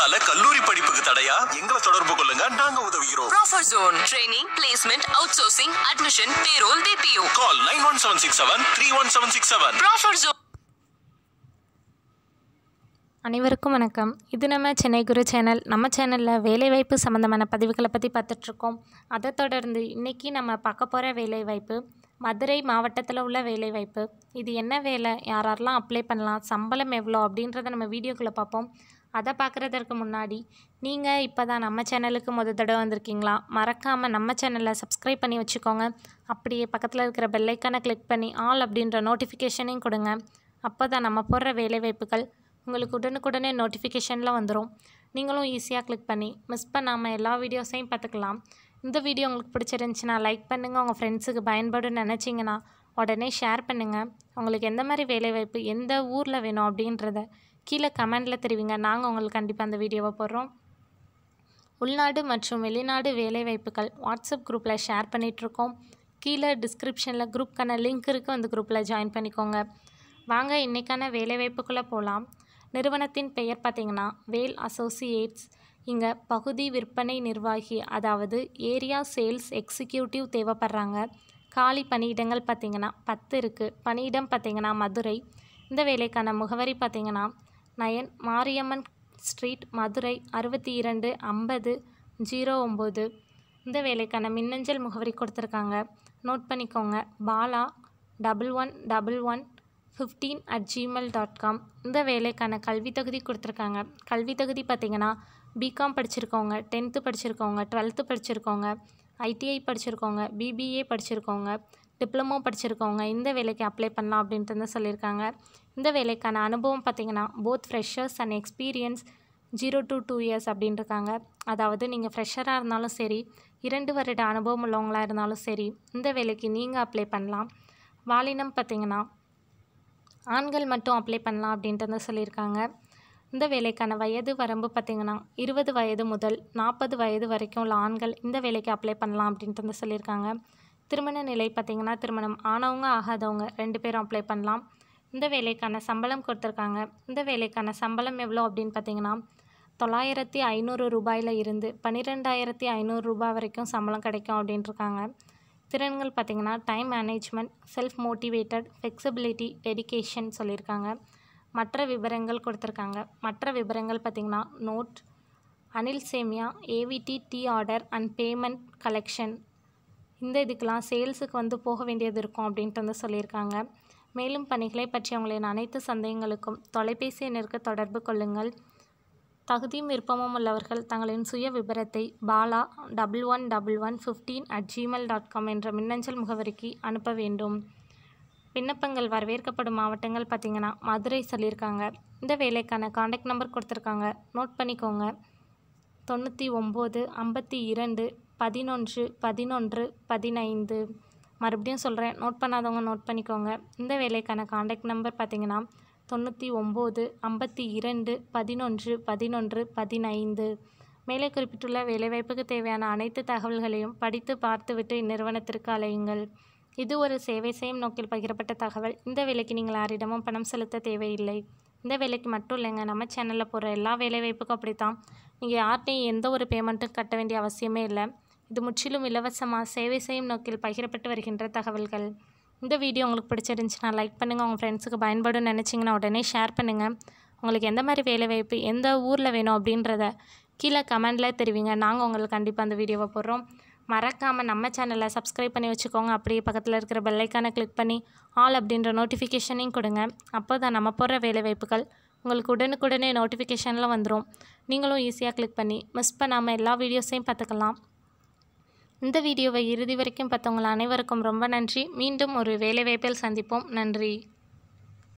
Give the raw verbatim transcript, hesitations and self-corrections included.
இதனால கல்லூரி படிப்புக்கு தடையா? எங்களை தொடர்பு கொள்ளுங்க, நாங்க உதவுகிறோம். Proffer Zone training, placement, outsourcing, admission, payroll, B P O. Call nine one seven six seven three one seven six seven. Proffer Zone. அனைவருக்கும் வணக்கம். இது நம்ம சென்னை குரு சேனல். நம்ம சேனலில் வேலைவாய்ப்பு சம்மந்தமான பதிவுகளை பற்றி பார்த்துட்ருக்கோம். அதை தொடர்ந்து இன்றைக்கி நம்ம பார்க்க போகிற வேலைவாய்ப்பு மதுரை மாவட்டத்தில் உள்ள வேலைவாய்ப்பு. இது என்ன வேலை, யாரெல்லாம் அப்ளை பண்ணலாம், சம்பளம் எவ்வளோ அப்படின்றத நம்ம வீடியோக்குள்ளே பார்ப்போம். அதை பார்க்குறதற்கு முன்னாடி நீங்கள் இப்போ தான் நம்ம சேனலுக்கு முதல் தடவை வந்திருக்கீங்களா, மறக்காமல் நம்ம சேனலில் சப்ஸ்கிரைப் பண்ணி வச்சுக்கோங்க. அப்படியே பக்கத்தில் இருக்கிற பெல்லைக்கானை கிளிக் பண்ணி ஆல் அப்படின்ற நோட்டிஃபிகேஷனையும் கொடுங்க. அப்போ தான் நம்ம போடுற வேலைவாய்ப்புகள் உங்களுக்கு உடனுக்குடனே நோட்டிஃபிகேஷனில் வந்துடும். நீங்களும் ஈஸியாக கிளிக் பண்ணி மிஸ் பண்ணாமல் எல்லா வீடியோஸையும் பார்த்துக்கலாம். இந்த வீடியோ உங்களுக்கு பிடிச்சிருந்துச்சின்னா லைக் பண்ணுங்கள். உங்கள் ஃப்ரெண்ட்ஸுக்கு பயன்படும் நினச்சிங்கன்னா உடனே ஷேர் பண்ணுங்கள். உங்களுக்கு எந்த மாதிரி வேலைவாய்ப்பு எந்த ஊரில் வேணும் அப்படின்றத கீழே கமெண்டில் தெரிவிங்க. நாங்கள் உங்களுக்கு கண்டிப்பாக அந்த வீடியோவை போடுறோம். உள்நாடு மற்றும் வெளிநாடு வேலைவாய்ப்புகள் வாட்ஸ்அப் குரூப்பில் ஷேர் பண்ணிகிட்ருக்கோம். கீழே டிஸ்கிரிப்ஷனில் குரூப்க்கான லிங்க் இருக்குது, அந்த குரூப்பில் ஜாயின் பண்ணிக்கோங்க. வாங்க இன்றைக்கான வேலைவாய்ப்புக்குள்ளே போகலாம். நிறுவனத்தின் பெயர் பார்த்திங்கன்னா வேல் அசோசியேட்ஸ். இங்கே பகுதி விற்பனை நிர்வாகி, அதாவது ஏரியா சேல்ஸ் எக்ஸிக்யூட்டிவ் தேவைப்படுறாங்க. காலி பணியிடங்கள் பார்த்திங்கன்னா பத்து இருக்குது. பணியிடம் பார்த்திங்கன்னா மதுரை. இந்த வேலைக்கான முகவரி பார்த்திங்கன்னா நயன் மாரியம்மன் ஸ்ட்ரீட், மதுரை அறுபத்தி இரண்டு ஐம்பது ஜீரோ ஒம்பது. இந்த வேலைக்கான மின்னஞ்சல் முகவரி கொடுத்துருக்காங்க, நோட் பண்ணிக்கோங்க. Bala double one double one fifteen at Gmail dot com. இந்த வேலைக்கான கல்வி தகுதி கொடுத்துருக்காங்க. கல்வி தகுதி பார்த்திங்கன்னா பிகாம் படிச்சிருக்கோங்க, டென்த்து படிச்சிருக்கோங்க, டுவெல்த்து படிச்சிருக்கோங்க, ஐடிஐ படிச்சிருக்கோங்க, பிபிஏ படிச்சிருக்கோங்க, டிப்ளமோ படிச்சிருக்கோங்க. இந்த வேலைக்கு அப்ளை பண்ணலாம் அப்படின்ட்டு வந்து சொல்லியிருக்காங்க. இந்த வேலைக்கான அனுபவம் பார்த்திங்கன்னா both freshers and experience zero to two years அப்படின்ட்டுருக்காங்க. அதாவது நீங்கள் ஃப்ரெஷராக இருந்தாலும் சரி, இரண்டு வருட அனுபவம் உள்ளவங்களாக இருந்தாலும் சரி, இந்த வேலைக்கு நீங்கள் அப்ளை பண்ணலாம். வாலினம் பார்த்திங்கன்னா ஆண்கள் மட்டும் அப்ளை பண்ணலாம் அப்படின்ட்டு வந்து சொல்லியிருக்காங்க. இந்த வேலைக்கான வயது வரம்பு பார்த்திங்கன்னா இருபது வயது முதல் நாற்பது வயது வரைக்கும் உள்ள ஆண்கள் இந்த வேலைக்கு அப்ளை பண்ணலாம் அப்படின்ட்டு வந்து சொல்லியிருக்காங்க. திருமண நிலை பார்த்திங்கன்னா திருமணம் ஆனவங்க ஆகாதவங்க ரெண்டு பேரும் அப்ளை பண்ணலாம். இந்த வேலைக்கான சம்பளம் கொடுத்துருக்காங்க. இந்த வேலைக்கான சம்பளம் எவ்வளோ அப்படின்னு பார்த்திங்கன்னா தொள்ளாயிரத்தி ஐநூறு ரூபாயில் இருந்து பன்னிரெண்டாயிரத்தி ஐநூறு ரூபாய் வரைக்கும் சம்பளம் கிடைக்கும் அப்படின்ட்டுருக்காங்க. திறன்கள் பார்த்திங்கன்னா time management, self motivated, flexibility, dedication சொல்லியிருக்காங்க. மற்ற விவரங்கள் கொடுத்துருக்காங்க. மற்ற விவரங்கள் பார்த்திங்கன்னா note, Anil Semiya, AVT tea order and payment collection. இந்த இதுக்கெலாம் சேல்ஸுக்கு வந்து போக வேண்டியது இருக்கும் அப்படின்ட்டு வந்து சொல்லியிருக்காங்க. மேலும் பணிகளை பற்றி உங்களின் அனைத்து சந்தேகங்களுக்கும் தொலைபேசி எண்ணிற்கு தொடர்பு கொள்ளுங்கள். தகுதியும் விருப்பமும் உள்ளவர்கள் தங்களின் சுய விபரத்தை Bala double one double one fifteen at Gmail dot com என்ற மின்னஞ்சல் முகவரிக்கு அனுப்ப வேண்டும். விண்ணப்பங்கள் வரவேற்கப்படும் மாவட்டங்கள் பார்த்திங்கன்னா மதுரை சொல்லியிருக்காங்க. இந்த வேலைக்கான காண்டாக்ட் நம்பர் கொடுத்துருக்காங்க, நோட் பண்ணிக்கோங்க. தொண்ணூற்றி ஒம்பது ஐம்பத்தி இரண்டு பதினொன்று பதினொன்று பதினைந்து. மறுபடியும் சொல்கிறேன், நோட் பண்ணாதவங்க நோட் பண்ணிக்கோங்க. இந்த வேலைக்கான காண்டாக்ட் நம்பர் பார்த்திங்கன்னா தொண்ணூற்றி ஒம்பது ஐம்பத்தி இரண்டு பதினொன்று பதினொன்று பதினைந்து. மேலே குறிப்பிட்டுள்ள வேலைவாய்ப்புக்கு தேவையான அனைத்து தகவல்களையும் படித்து பார்த்துவிட்டு இந்நிறுவனத்திற்கு அலையுங்கள். இது ஒரு சேவை செய்யும் நோக்கில் பகிரப்பட்ட தகவல். இந்த வேலைக்கு நீங்கள் யாரிடமும் பணம் செலுத்த தேவையில்லை. இந்த வேலைக்கு மட்டும் இல்லைங்க, நம்ம சேனலில் போகிற எல்லா வேலைவாய்ப்புக்கும் அப்படித்தான். நீங்கள் யார்கிட்டையும் எந்த ஒரு பேமெண்ட்டும் கட்ட வேண்டிய அவசியமே இல்லை. இது முற்றிலும் இலவசமாக சேவை செய்யும் நோக்கில் பகிரப்பட்டு வருகின்ற தகவல்கள். இந்த வீடியோ உங்களுக்கு பிடிச்சிருந்துச்சுன்னா லைக் பண்ணுங்கள். உங்கள் ஃப்ரெண்ட்ஸுக்கு பயன்படும் நினச்சிங்கன்னா உடனே ஷேர் பண்ணுங்கள். உங்களுக்கு எந்த மாதிரி வேலைவாய்ப்பு எந்த ஊரில் வேணும் அப்படின்றத கீழே கமெண்டில் தெரிவிங்க. நாங்கள் உங்களுக்கு கண்டிப்பாக அந்த வீடியோவை போடுறோம். மறக்காமல் நம்ம சேனலை சப்ஸ்கிரைப் பண்ணி வச்சுக்கோங்க. அப்படியே பக்கத்தில் இருக்கிற பெல்லைக்கானை கிளிக் பண்ணி ஆல் அப்படின்ற நோட்டிஃபிகேஷனையும் கொடுங்க. அப்போ தான் நம்ம போடுற வேலைவாய்ப்புகள் உங்களுக்கு உடனுக்குடனே நோட்டிஃபிகேஷனில் வந்துடும். நீங்களும் ஈஸியாக கிளிக் பண்ணி மிஸ் பண்ணாமல் எல்லா வீடியோஸையும் பார்த்துக்கலாம். இந்த வீடியோவை இறுதி வரைக்கும் பார்த்தவங்க அனைவருக்கும் ரொம்ப நன்றி. மீண்டும் ஒரு வேலைவாய்ப்பில் சந்திப்போம். நன்றி.